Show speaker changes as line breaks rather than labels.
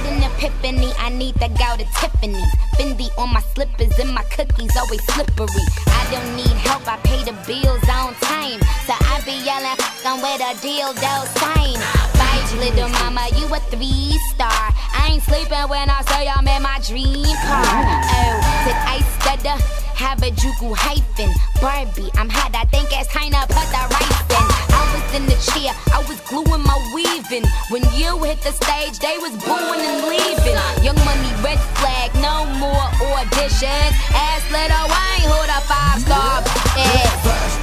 an epiphany, I need to go to Tiffany's. Fendi on my slippers and my cookies always slippery. I don't need help, I pay the bills on time. So I be yelling, I'm with a dildo sign. Bye, little mama, you a 3-star. I ain't sleeping when I say I'm in my dream car. Oh, did I stutter? Have a juku hyphen. Barbie, I'm hot, I think it's time to put the rice in. I was in the chair, I was gluing my weaving. When you hit the stage, they was booing and leaving. Young Money, red flag, no more auditions. Ask Lil Wayne who the 5-star is.